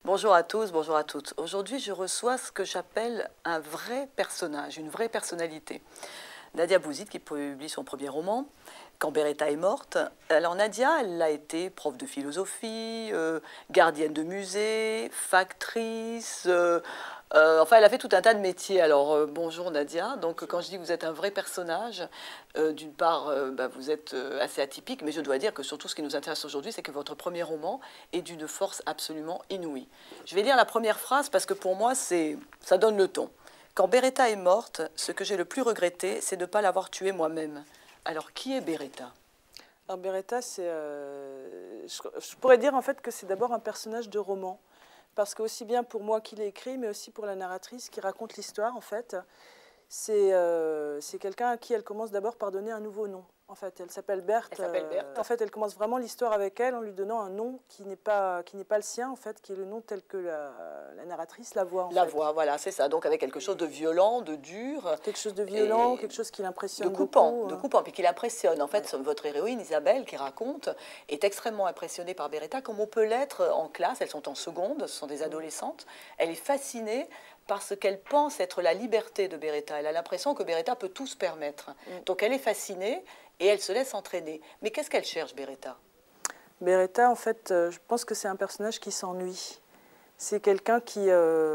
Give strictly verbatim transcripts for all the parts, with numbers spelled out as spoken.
Bonjour à tous, bonjour à toutes. Aujourd'hui, je reçois ce que j'appelle un vrai personnage, une vraie personnalité. Nadia Bouzid, qui publie son premier roman, Quand Beretta est morte. Alors Nadia, elle a été prof de philosophie, euh, gardienne de musée, factrice, euh, euh, enfin elle a fait tout un tas de métiers. Alors euh, bonjour Nadia, donc quand je dis que vous êtes un vrai personnage, euh, d'une part euh, bah, vous êtes euh, assez atypique, mais je dois dire que surtout ce qui nous intéresse aujourd'hui, c'est que votre premier roman est d'une force absolument inouïe. Je vais lire la première phrase parce que pour moi, c'est, ça donne le ton. Quand Beretta est morte, ce que j'ai le plus regretté, c'est de ne pas l'avoir tuée moi-même. Alors, qui est Beretta? Alors Beretta, c'est, euh, je, je pourrais dire en fait que c'est d'abord un personnage de roman, parce que aussi bien pour moi qui l'ai écrit, mais aussi pour la narratrice qui raconte l'histoire, en fait, c'est euh, c'est quelqu'un à qui elle commence d'abord par donner un nouveau nom. En fait, elle s'appelle Berthe. Elle s'appelle Berthe. Euh, en fait, elle commence vraiment l'histoire avec elle en lui donnant un nom qui n'est pas qui n'est pas le sien, en fait, qui est le nom tel que la, la narratrice la voit. En la fait. voix, voilà, c'est ça. Donc avec quelque chose de violent, de dur. Quelque chose de violent, quelque chose qui l'impressionne de coupant, beaucoup. De hein. coupant, puis qui l'impressionne. En fait, Ouais. votre héroïne, Isabelle, qui raconte, est extrêmement impressionnée par Beretta, comme on peut l'être en classe. Elles sont en seconde, ce sont des adolescentes. Elle est fascinée parce qu'elle pense être la liberté de Beretta. Elle a l'impression que Beretta peut tout se permettre. Mm. Donc elle est fascinée et elle se laisse entraîner. Mais qu'est-ce qu'elle cherche, Beretta? Beretta, en fait, je pense que c'est un personnage qui s'ennuie. C'est quelqu'un qui,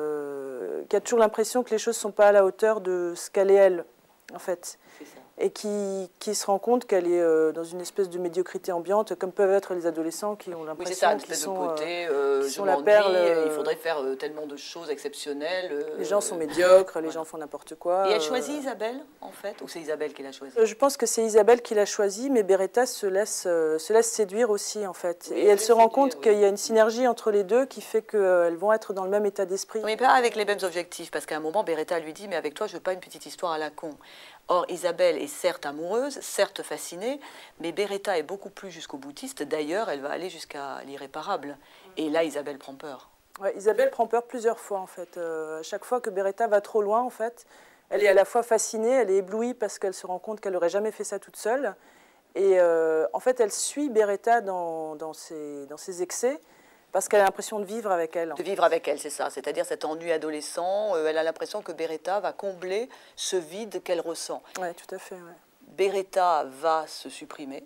euh, qui a toujours l'impression que les choses ne sont pas à la hauteur de ce qu'elle est elle, en fait. Et qui, qui se rend compte qu'elle est euh, dans une espèce de médiocrité ambiante, comme peuvent être les adolescents qui ont l'impression oui, qu'ils sont, de côté, euh, qu'ils sont la perle. Euh, il faudrait faire euh, tellement de choses exceptionnelles. Euh, les gens sont médiocres, voilà. Les gens font n'importe quoi. Et elle choisit euh, Isabelle, en fait, ou c'est Isabelle qui l'a choisie? Je pense que c'est Isabelle qui l'a choisie, mais Beretta se laisse, euh, se laisse séduire aussi, en fait. Oui, et elle se rend compte oui. qu'il y a une synergie entre les deux qui fait qu'elles euh, vont être dans le même état d'esprit. Mais pas avec les mêmes objectifs, parce qu'à un moment, Beretta lui dit « Mais avec toi, je veux pas une petite histoire à la con ». Or, Isabelle est certes amoureuse, certes fascinée, mais Beretta est beaucoup plus jusqu'au boutiste. D'ailleurs, elle va aller jusqu'à l'irréparable. Et là, Isabelle prend peur. Ouais, Isabelle prend peur plusieurs fois, en fait. Euh, à chaque fois que Beretta va trop loin, en fait, elle est à la fois fascinée, elle est éblouie parce qu'elle se rend compte qu'elle n'aurait jamais fait ça toute seule. Et euh, en fait, elle suit Beretta dans, dans, ses, dans ses excès, parce qu'elle a l'impression de vivre avec elle. De vivre avec elle, c'est ça. C'est-à-dire cet ennui adolescent. Euh, elle a l'impression que Beretta va combler ce vide qu'elle ressent. Oui, tout à fait. Ouais. Beretta va se supprimer.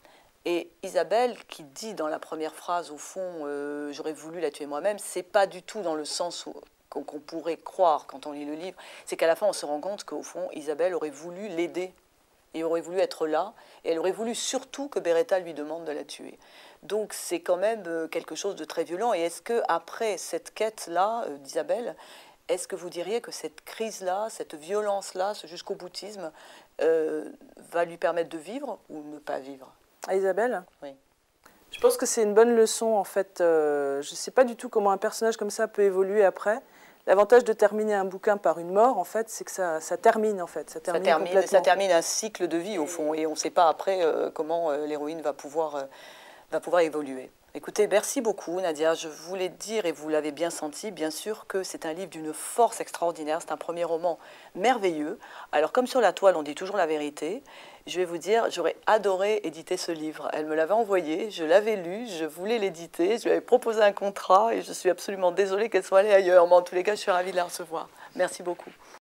Et Isabelle, qui dit dans la première phrase, au fond, euh, j'aurais voulu la tuer moi-même, c'est pas du tout dans le sens qu'on qu'on pourrait croire quand on lit le livre. C'est qu'à la fin, on se rend compte qu'au fond, Isabelle aurait voulu l'aider. Et aurait voulu être là. Et elle aurait voulu surtout que Beretta lui demande de la tuer. Donc c'est quand même quelque chose de très violent. Et est-ce qu'après cette quête-là d'Isabelle, est-ce que vous diriez que cette crise-là, cette violence-là, ce jusqu'au boutisme, euh, va lui permettre de vivre ou ne pas vivre? À Isabelle? Oui. Je pense que c'est une bonne leçon, en fait. Euh, je ne sais pas du tout comment un personnage comme ça peut évoluer après. L'avantage de terminer un bouquin par une mort, en fait, c'est que ça, ça termine, en fait. Ça termine, ça, termine, complètement. ça termine un cycle de vie, au fond. Et on ne sait pas après euh, comment euh, l'héroïne va pouvoir, euh, va pouvoir évoluer. Écoutez, merci beaucoup Nadia. Je voulais dire, et vous l'avez bien senti, bien sûr que c'est un livre d'une force extraordinaire. C'est un premier roman merveilleux. Alors comme sur la toile, on dit toujours la vérité, je vais vous dire, j'aurais adoré éditer ce livre. Elle me l'avait envoyé, je l'avais lu, je voulais l'éditer, je lui avais proposé un contrat et je suis absolument désolée qu'elle soit allée ailleurs. Mais en tous les cas, je suis ravie de la recevoir. Merci beaucoup.